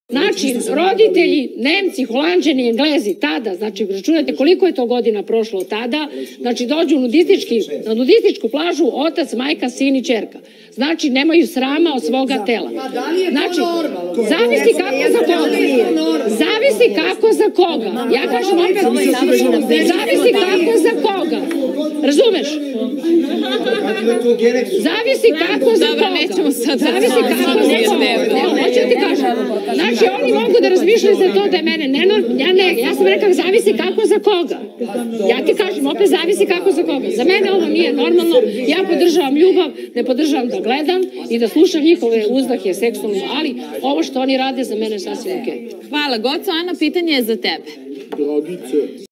Znači, roditelji, Nemci, Holanđani, Englezi, tada, znači, računajte koliko je to godina prošlo od tada, znači, dođu na nudističku plažu otac, majka, sin i ćerka. Znači, nemaju srama od svoga tela. Znači, zavisi kako za koga. Zavisi kako za koga. Ja kažem opet, zavisi kako za koga. Razumeš? Zavisi kako za koga. Zavisi kako za koga. Hoću ti kažem. Znači, oni mogu da razmišljaju za to da je mene ja sam rekao zavisi kako za koga. Ja ti kažem, opet zavisi kako za koga. Za mene ovo nije normalno, ja podržavam ljubav, ne podržavam da gledam i da slušam njihove uzdahe seksualne, ali ovo što oni rade za mene je sasvim okej. Hvala, Goco. Ana, pitanje je za tebe.